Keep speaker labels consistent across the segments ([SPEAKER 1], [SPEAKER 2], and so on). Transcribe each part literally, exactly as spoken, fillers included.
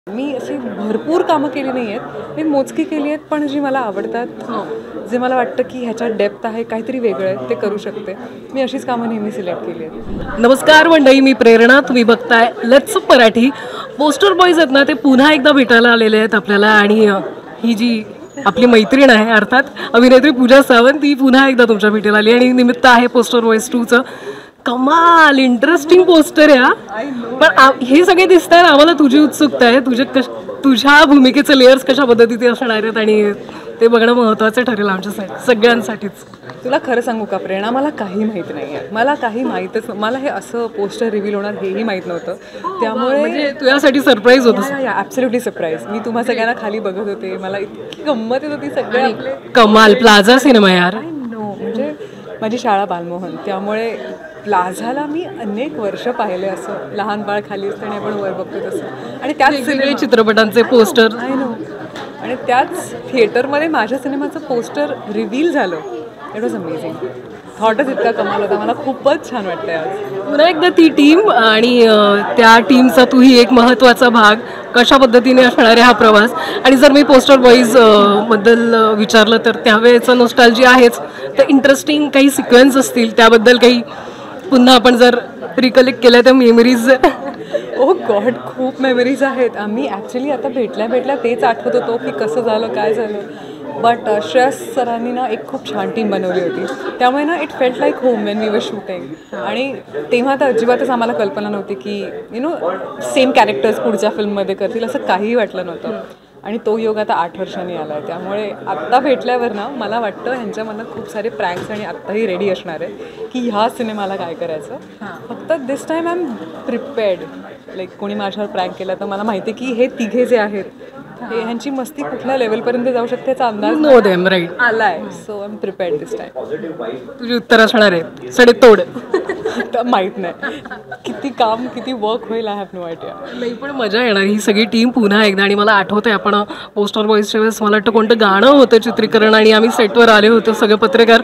[SPEAKER 1] मी अशी भरपूर कामं केली नाही आहेत, मी मोजकी केली आहेत, पण जी मला आवडतात, जे मला वाटतं की ह्याच्यात डेप्थ आहे, काहीतरी वेगळं आहे, ते करू शकते. मी अशीच कामं नेहमी सिलेक्ट केली आहेत.
[SPEAKER 2] नमस्कार मंडळी, मी प्रेरणा. तुम्ही बघताय लेट्स मराठी. पोस्टर बॉयज आहेत ना, ते पुन्हा एकदा भेटायला आलेले आहेत आपल्याला. आणि ही जी आपली मैत्रीण आहे, अर्थात अभिनेत्री पूजा सावंत, ती पुन्हा एकदा तुमच्या भेटीला आली आणि निमित्त आहे पोस्टर बॉयज टूचं. कमाल इंटरेस्टिंग पोस्टर आहे हा. पण हे सगळे दिसत आहेत, आम्हाला तुझी उत्सुकता आहे, तुझे कश तुझ्या भूमिकेचे लेयर्स कशा पद्धतीचे असणार आहेत आणि ते बघणं महत्त्वाचं ठरेल आमच्यासाठी सगळ्यांसाठीच.
[SPEAKER 1] तुला खरं सांगू का प्रेरणा, मला काही माहीत नाही आहे. मला काही माहीतच, मला हे असं पोस्टर रिव्हील होणार हेही माहीत नव्हतं. त्यामुळे
[SPEAKER 2] म्हणजे तुझ्यासाठी सरप्राईज होतं.
[SPEAKER 1] या ॲब्सोल्युटली सरप्राईज. मी तुम्हा सगळ्यांना खाली बघत होते, मला इतकी गंमत येत होती. सगळे आपले
[SPEAKER 2] कमाल प्लाझा सिनेमा यार.
[SPEAKER 1] नो म्हणजे माझी शाळा बालमोहन, त्यामुळे प्लाझाला मी अनेक वर्ष पाहिले. असं लहान बाळ खाली असताना आपण वर बघतो तसं. आणि त्याच
[SPEAKER 2] सिनेमा चित्रपटांचे पोस्टर
[SPEAKER 1] आय नो. आणि त्याच थिएटरमध्ये माझ्या सिनेमाचं पोस्टर रिव्हील झालं. It was amazing. थॉटच इतका कमाल होता. मला खूपच छान वाटतंय आज.
[SPEAKER 2] पुन्हा एकदा ती टीम आणि त्या टीमचा तूही एक महत्त्वाचा भाग. कशा पद्धतीने असणार आहे हा प्रवास. आणि जर मी पोस्टर बॉईज बद्दल विचारलं तर त्यावेळेचं नॉस्टॅल्जी आहेच, तर इंटरेस्टिंग काही सिक्वेन्स असतील त्याबद्दल काही पुन्हा आपण जर रिकलेक्ट केल्या त्या मेमरीज.
[SPEAKER 1] ओ गॉड, खूप मेमरीज आहेत. आम्ही ॲक्च्युली आता भेटल्या भेटल्या तेच आठवत होतो की कसं झालं, काय झालं. बट श्रेयस सरांनी ना एक खूप छान टीम बनवली होती, त्यामुळे ना it felt like home when we were shooting. आणि तेव्हा तर अजिबातच आम्हाला कल्पना नव्हती की यु नो सेम कॅरेक्टर्स पुढच्या फिल्ममध्ये करतील, असं काहीही वाटलं नव्हतं. आणि तो योग आता आठ वर्षांनी आला आहे, त्यामुळे आत्ता भेटल्यावर ना मला वाटतं ह्यांच्या मनात खूप सारे प्रँक्स आणि आत्ताही रेडी असणार आहे की ह्या सिनेमाला काय करायचं. फक्त this time I am prepared. Like कोणी माझ्यावर प्रँक केला तर मला माहिती आहे की हे तिघे जे आहेत हे ह्यांची मस्ती कुठल्या लेवलपर्यंत जाऊ शकते याचा अंदाज
[SPEAKER 2] नो देम राईट
[SPEAKER 1] आला आहे. So I am prepared this time.
[SPEAKER 2] तुझी उत्तर असणार आहे सडे तोड.
[SPEAKER 1] तर माहीत नाही किती काम किती वर्क होईल, आय हॅव नो आयडिया.
[SPEAKER 2] नाही पण मजा येणार ही सगळी टीम पुन्हा एकदा. आणि मला आठवतं आहे आपण पोस्टर बॉईजच्या वेळेस मला वाटतं कोणतं गाणं होतं चित्रीकरण आणि आम्ही सेटवर आले होतो सगळे पत्रकार.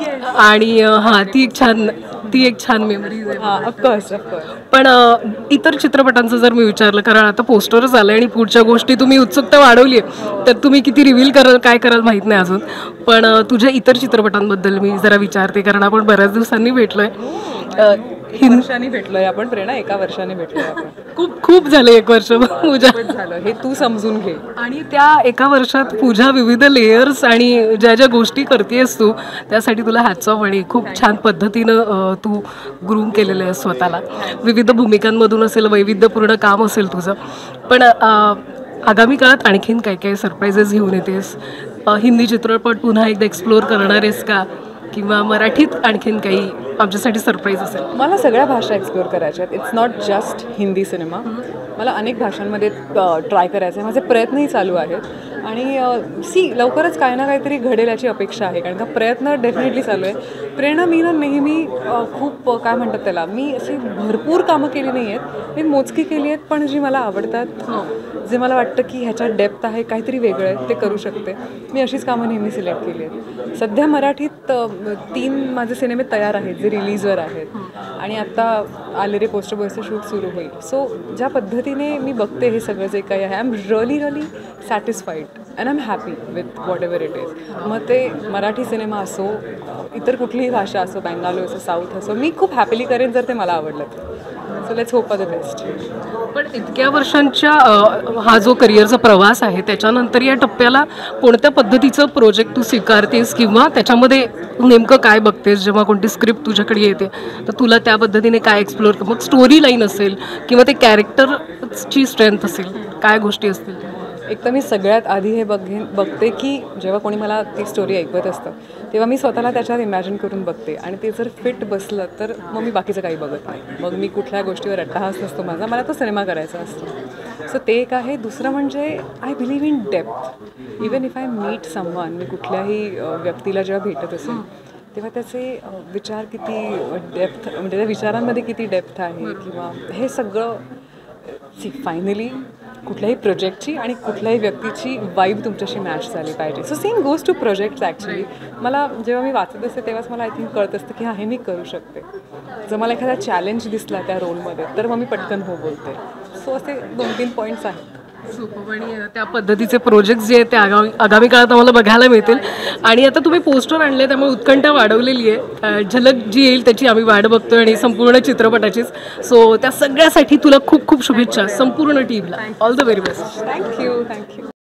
[SPEAKER 2] आणि हां ती एक छान ती एक छान मेमरीज आहे.
[SPEAKER 1] हां ऑफकोर्स ऑफकोर्स.
[SPEAKER 2] पण इतर चित्रपटांचं जर मी विचारलं, कारण आता पोस्टरच आलं आणि पुढच्या गोष्टी तुम्ही उत्सुकता वाढवली आहे, तर तुम्ही किती रिव्हील कराल काय कराल माहीत नाही अजून. पण तुझ्या इतर चित्रपटांबद्दल मी जरा विचारते, कारण आपण बऱ्याच दिवसांनी भेटलो आहे.
[SPEAKER 1] हिंद वर्षांनी भेटलोय आपण प्रेरणा, एका वर्षाने भेटलोय आपण.
[SPEAKER 2] खूप खूप झालं एक वर्ष पूजा
[SPEAKER 1] झालं हे तू समजून घे.
[SPEAKER 2] आणि त्या एका वर्षात पूजा विविध लेयर्स आणि ज्या ज्या गोष्टी करतेस तू त्यासाठी तुला हॅट्स ऑफ. आणि खूप छान पद्धतीनं तू ग्रूम केलेलं आहे स्वतःला. विविध भूमिकांमधून असेल, वैविध्यपूर्ण काम असेल तुझं. पण आगामी काळात आणखीन काय काय सरप्राईजेस घेऊन येतेस? हिंदी चित्रपट पुन्हा एकदा एक्सप्लोअर करणार आहेस का, किंवा मराठीत आणखीन काही आमच्यासाठी सरप्राईज असेल?
[SPEAKER 1] मला सगळ्या भाषा एक्सप्लोअर करायच्या आहेत. It's not just Hindi cinema. मला अनेक भाषांमध्ये ट्राय करायचं आहे. माझे प्रयत्नही चालू आहेत. आणि सी लवकरच काही ना काहीतरी घडेल याची अपेक्षा आहे, कारण का प्रयत्न डेफिनेटली चालू आहे. प्रेरणा मी ना नेहमी खूप काय म्हणतात त्याला, मी अशी भरपूर कामं केली नाही आहेत, मी मोजकी केली आहेत, पण जी मला आवडतात, जे मला वाटतं की ह्याच्यात डेप्थ आहे, काहीतरी वेगळं आहे, ते करू शकते. मी अशीच कामं नेहमी सिलेक्ट केली आहेत. सध्या मराठीत तीन माझे सिनेमे तयार आहेत जे रिलीजवर आहेत. आणि आत्ता आलेले पोस्टर बॉयचं शूट सुरू होईल. सो ज्या पद्धतीने मी बघते हे सगळं जे काही आहे, I am really really satisfied and I am happy with whatever it is. मग ते मराठी सिनेमा असो, इतर कुठलीही भाषा असो, बंगाली असो, साऊथ असो, मी खूप हॅपीली करेन जर ते मला आवडलं तर. So let's hope for the best.
[SPEAKER 2] पण इतक्या वर्षांच्या हा जो करिअरचा प्रवास आहे त्याच्यानंतर या टप्प्याला कोणत्या पद्धतीचं प्रोजेक्ट तू स्वीकारतेस, किंवा त्याच्यामध्ये नेमकं काय बघतेस? जेव्हा कोणती स्क्रिप्ट तुझ्याकडे येते तर तुला त्या पद्धतीने काय एक्सप्लोअर, मग स्टोरी लाईन असेल किंवा ते कॅरेक्टरची स्ट्रेंथ असेल, काय गोष्टी असतील?
[SPEAKER 1] एक तर मी सगळ्यात आधी हे बघेन बघते की जेव्हा कोणी मला ती स्टोरी ऐकवत असतं तेव्हा मी स्वतःला त्याच्यात इमॅजिन करून बघते. आणि ते जर फिट बसलं तर मग मी बाकीचं काही बघत नाही. मग मी कुठल्या गोष्टीवर अट्टाहास नसतो माझा, मला तो सिनेमा करायचा असतो. सो ते एक आहे. दुसरं म्हणजे I believe in depth. Even if I meet someone, मी कुठल्याही व्यक्तीला जेव्हा भेटत असेल तेव्हा त्याचे विचार किती डेप्थ, म्हणजे त्या विचारांमध्ये किती डेप्थ आहे, किंवा हे सगळं सी फायनली कुठल्याही प्रोजेक्टची आणि कुठल्याही व्यक्तीची वाईब तुमच्याशी मॅच झाली पाहिजे. So same goes to projects actually. मला जेव्हा मी वाचत असते तेव्हाच मला आय थिंक कळत असतं की हा हे मी करू शकते. जर मला एखादा चॅलेंज दिसला त्या रोलमध्ये तर मग मी पटकन हो बोलते. सो असे दोन तीन पॉईंट्स आहेत.
[SPEAKER 2] सुपर. आणि त्या पद्धतीचे प्रोजेक्ट जे आहेत ते आगामी आगामी काळात आम्हाला बघायला मिळतील. आणि आता तुम्ही पोस्टर आणले त्यामुळे उत्कंठा वाढवलेली आहे. झलक जी येईल त्याची आम्ही वाट बघतोय आणि संपूर्ण चित्रपटाचीच. सो त्या सगळ्यासाठी तुला खूप खूप शुभेच्छा संपूर्ण टीमला. All the very best.
[SPEAKER 1] Thank you thank you